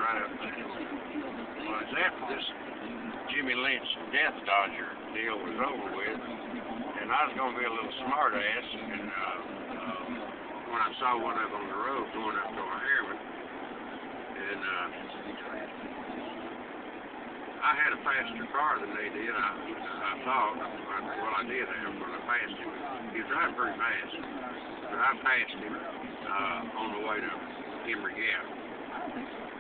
right up there. Well, it's after this Jimmy Lynch Death Dodger deal was over with, and I was going to be a little smart ass, and when I saw one up on the road going up to a Harriman, and I had a faster car than they did. I thought, well, I did have when I passed him. He was driving pretty fast, but I passed him on the way to Emory Gap.